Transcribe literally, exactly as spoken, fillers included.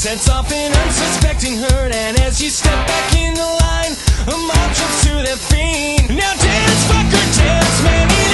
sets off an unsuspecting herd, and as you step back in the line, a mob jumps to their feet. Now dance, fucker, dance, man.